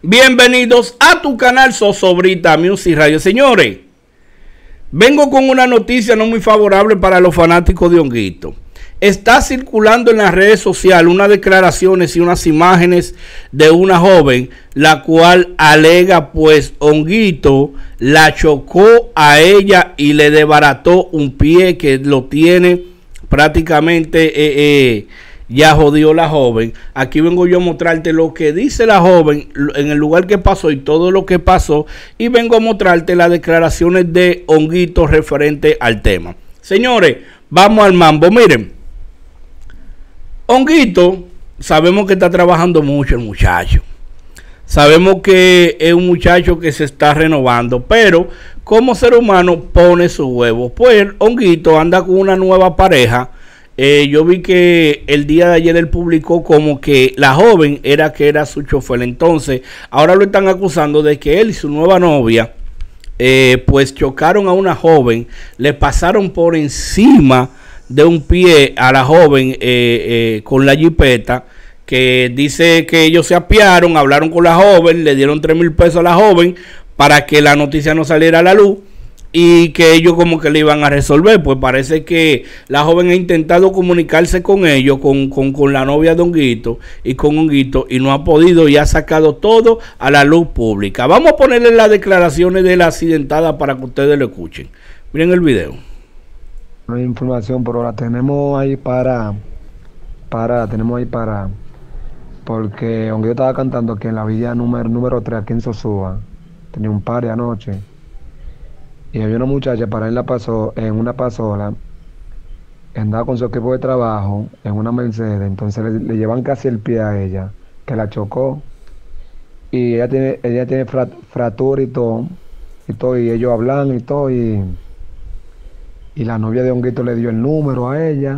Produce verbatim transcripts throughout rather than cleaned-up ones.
Bienvenidos a tu canal Zozobrita Music Radio. Señores, vengo con una noticia no muy favorable para los fanáticos de Honguito. Está circulando en las redes sociales unas declaraciones y unas imágenes de una joven, la cual alega pues Honguito la chocó a ella y le desbarató un pie que lo tiene prácticamente eh, eh, ya jodió la joven. Aquí vengo yo a mostrarte lo que dice la joven en el lugar que pasó y todo lo que pasó, y vengo a mostrarte las declaraciones de Honguito referente al tema. Señores, vamos al mambo. Miren, Honguito, sabemos que está trabajando mucho el muchacho. Sabemos que es un muchacho que se está renovando, pero como ser humano pone su huevo. Pues Honguito anda con una nueva pareja. Eh, yo vi que el día de ayer él publicó como que la joven era que era su chofer. Entonces, ahora lo están acusando de que él y su nueva novia eh, pues chocaron a una joven, le pasaron por encima de un pie a la joven eh, eh, con la jipeta, que dice que ellos se apiaron, hablaron con la joven, le dieron tres mil pesos a la joven para que la noticia no saliera a la luz y que ellos como que le iban a resolver. Pues parece que la joven ha intentado comunicarse con ellos, con, con, con la novia de Honguito y con Honguito, y no ha podido y ha sacado todo a la luz pública. Vamos a ponerle las declaraciones de la accidentada para que ustedes lo escuchen. Miren el video. No hay información, pero la tenemos ahí para, para, tenemos ahí para, porque Honguito estaba cantando aquí en la villa número, número tres, aquí en Sosúa. Tenía un par de anoche. Y había una muchacha para él la pasó en una pasola, andaba con su equipo de trabajo en una Mercedes, entonces le, le llevan casi el pie a ella, que la chocó, y ella tiene, ella tiene fra, fractura y todo, y todo, y ellos hablan y todo, y, y la novia de Honguito le dio el número a ella,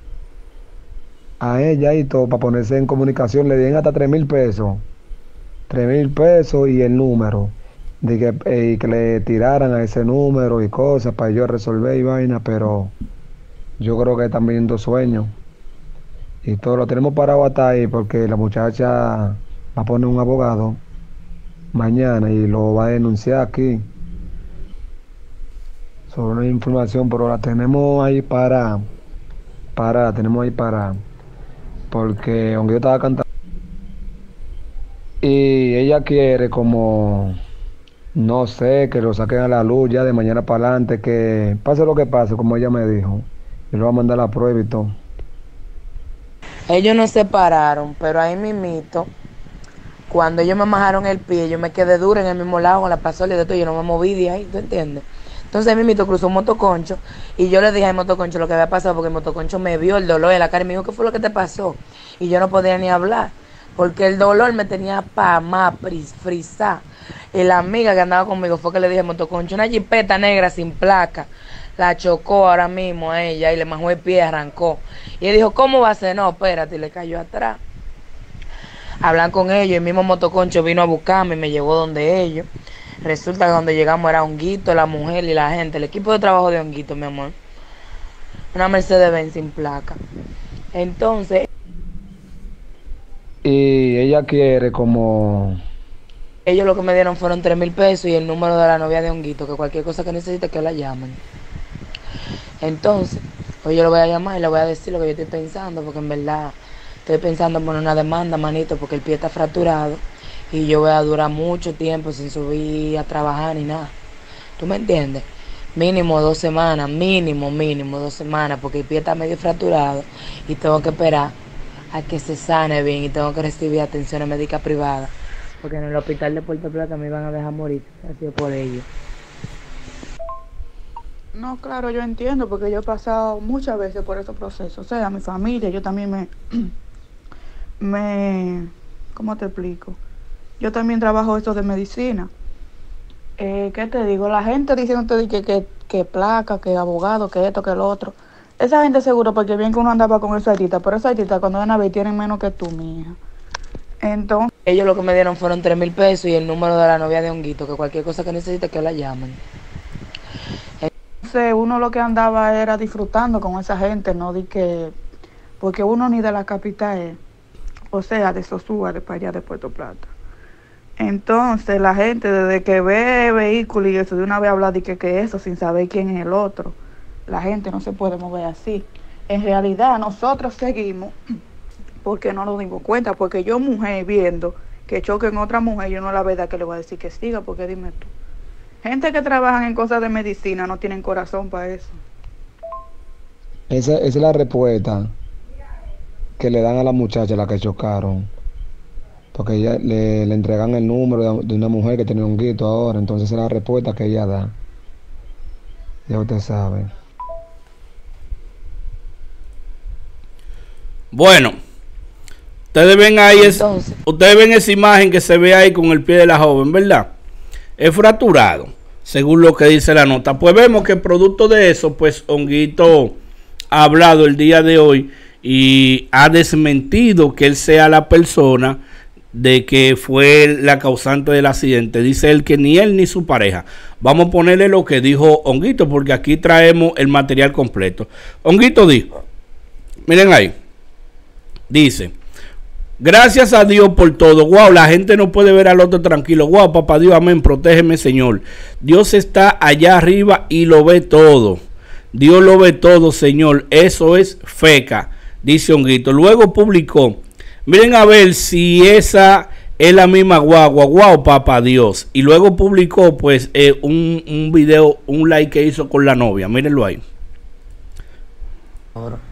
a ella y todo, para ponerse en comunicación, le dieron hasta tres mil pesos, tres mil pesos y el número. De que, eh, que le tiraran a ese número y cosas para yo resolver y vaina, pero yo creo que están viendo sueños y todo lo tenemos parado hasta ahí, porque la muchacha va a poner un abogado mañana y lo va a denunciar aquí sobre una información, pero la tenemos ahí para para la tenemos ahí para porque aunque yo estaba cantando y ella quiere como no sé, que lo saquen a la luz ya de mañana para adelante, que pase lo que pase, como ella me dijo. Y lo va a mandar a la prueba y todo. Ellos no se separaron, pero ahí mismito, cuando ellos me majaron el pie, yo me quedé dura en el mismo lado con la pasola y de todo, yo no me moví de ahí, ¿tú entiendes? Entonces ahí mismito cruzó un motoconcho y yo le dije al motoconcho lo que había pasado, porque el motoconcho me vio el dolor en la cara y me dijo, ¿qué fue lo que te pasó? Y yo no podía ni hablar, porque el dolor me tenía pa' más frisar. Y la amiga que andaba conmigo fue que le dije, motoconcho, una jipeta negra sin placa, la chocó ahora mismo a ella y le majó el pie y arrancó. Y él dijo, ¿cómo va a ser? No, espérate, y le cayó atrás. Hablan con ellos, el mismo motoconcho vino a buscarme y me llevó donde ellos. Resulta que donde llegamos era Honguito, la mujer y la gente, el equipo de trabajo de Honguito, mi amor. Una Mercedes-Benz sin placa. Entonces... Y ella quiere como... Ellos lo que me dieron fueron tres mil pesos y el número de la novia de Honguito, que cualquier cosa que necesite que la llamen. Entonces, hoy yo lo voy a llamar y le voy a decir lo que yo estoy pensando, porque en verdad estoy pensando en poner una demanda, manito, porque el pie está fracturado y yo voy a durar mucho tiempo sin subir a trabajar ni nada. ¿Tú me entiendes? Mínimo dos semanas, mínimo, mínimo dos semanas, porque el pie está medio fracturado y tengo que esperar a que se sane bien y tengo que recibir atención médica privada. Porque en el hospital de Puerto Plata me iban a dejar morir, así es por ello. No, claro, yo entiendo, porque yo he pasado muchas veces por esos procesos. O sea, mi familia, yo también me... me ¿cómo te explico? Yo también trabajo esto de medicina. Eh, ¿Qué te digo? La gente diciéndote que, que, que placa, que abogado, que esto, que lo otro. Esa gente seguro, porque bien que uno andaba con esa artista, pero esa artista cuando van a ver tienen menos que tú, mi hija. Entonces... Ellos lo que me dieron fueron tres mil pesos y el número de la novia de Honguito, que cualquier cosa que necesite que la llamen. Entonces uno lo que andaba era disfrutando con esa gente, no di que... Porque uno ni de la capital es, o sea, de Sosúa, de para allá de Puerto Plata. Entonces la gente desde que ve vehículos y eso de una vez habla de que, que eso sin saber quién es el otro. La gente no se puede mover así. En realidad nosotros seguimos porque no nos dimos cuenta, porque yo mujer viendo que choquen otra mujer, yo no la verdad que le voy a decir que siga, porque dime tú. Gente que trabaja en cosas de medicina no tienen corazón para eso. Esa, esa es la respuesta que le dan a la muchacha, la que chocaron. Porque ella le, le entregan el número de, de una mujer que tiene un guito ahora. Entonces esa es la respuesta que ella da. Ya usted sabe. Bueno, ustedes ven ahí, es, Entonces. ustedes ven esa imagen que se ve ahí con el pie de la joven, ¿verdad? Es fracturado, según lo que dice la nota. Pues vemos que producto de eso, pues Honguito ha hablado el día de hoy y ha desmentido que él sea la persona de que fue la causante del accidente. Dice él que ni él ni su pareja. Vamos a ponerle lo que dijo Honguito, porque aquí traemos el material completo. Honguito dijo, miren ahí, dice: gracias a Dios por todo. Wow, la gente no puede ver al otro tranquilo. Wow, papá Dios, amén, protégeme, Señor. Dios está allá arriba y lo ve todo. Dios lo ve todo, Señor. Eso es feca, dice Honguito. Luego publicó: miren a ver si esa es la misma guagua. Wow, papá Dios. Y luego publicó pues eh, un, un video, un like que hizo con la novia. Mírenlo ahí. Ahora,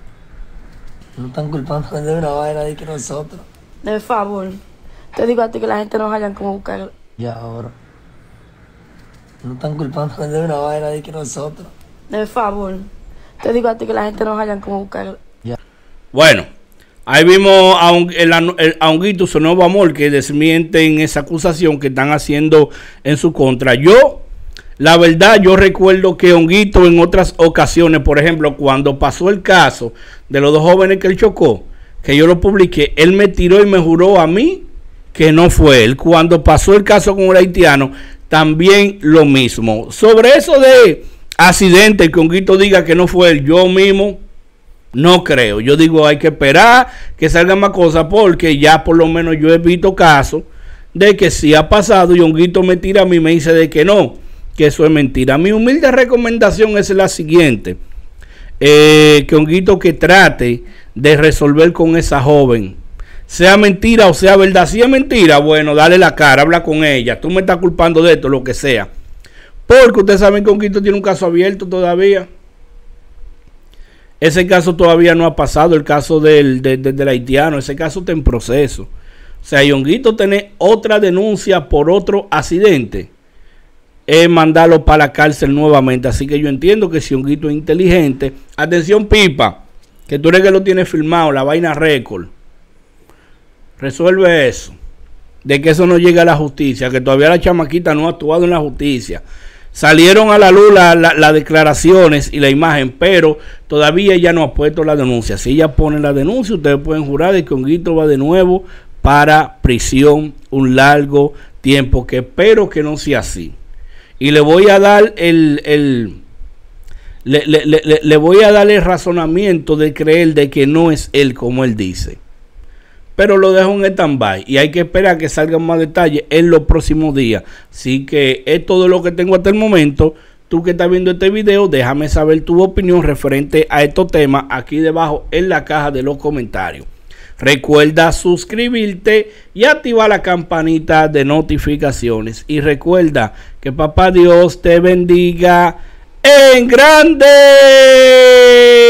no están culpando de una vaina de que nosotros. De favor, te digo a ti que la gente no hayan como buscar. Ya ahora, no están culpando de una vaina de que nosotros. De favor, te digo a ti que la gente no hayan como buscar. Ya. Bueno, ahí vimos a, un, el, el, a Honguito, su nuevo amor, que desmienten esa acusación que están haciendo en su contra. Yo, la verdad, yo recuerdo que Honguito en otras ocasiones, por ejemplo, cuando pasó el caso de los dos jóvenes que él chocó, que yo lo publiqué, él me tiró y me juró a mí que no fue él. Cuando pasó el caso con el haitiano, también lo mismo. Sobre eso de accidente, que Honguito diga que no fue él, yo mismo no creo. Yo digo, hay que esperar que salgan más cosas, porque ya por lo menos yo he visto casos de que sí ha pasado y Honguito me tira a mí y me dice de que no, que eso es mentira. Mi humilde recomendación es la siguiente: eh, que Honguito que trate de resolver con esa joven, sea mentira o sea verdad. Si es mentira, bueno, dale la cara, habla con ella. Tú me estás culpando de esto, lo que sea. Porque ustedes saben que Honguito tiene un caso abierto todavía. Ese caso todavía no ha pasado, el caso del, del, del, del haitiano. Ese caso está en proceso. O sea, y Honguito tiene otra denuncia por otro accidente, es mandarlo para la cárcel nuevamente. Así que yo entiendo que si Honguito es inteligente, atención Pipa, que tú eres que lo tienes filmado, la vaina récord, resuelve eso, de que eso no llegue a la justicia, que todavía la chamaquita no ha actuado en la justicia. Salieron a la luz las la, la declaraciones y la imagen, pero todavía ella no ha puesto la denuncia. Si ella pone la denuncia, ustedes pueden jurar de que Honguito va de nuevo para prisión un largo tiempo, que espero que no sea así. Y le voy a dar el, el le, le, le, le voy a dar el razonamiento de creer de que no es él como él dice. Pero lo dejo en stand-by y hay que esperar que salgan más detalles en los próximos días. Así que es todo lo que tengo hasta el momento. Tú que estás viendo este video, déjame saber tu opinión referente a estos temas aquí debajo en la caja de los comentarios. Recuerda suscribirte y activar la campanita de notificaciones. Y recuerda que papá Dios te bendiga en grande.